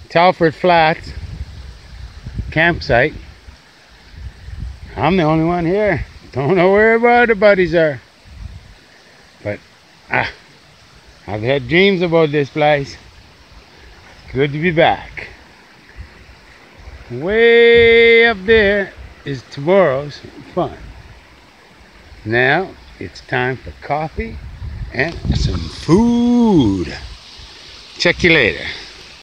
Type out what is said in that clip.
Telford Flats campsite. I'm the only one here. Don't know where my other buddies are. But I've had dreams about this place. Good to be back. Way up there is tomorrow's fun. Now it's time for coffee and some food. Check you later.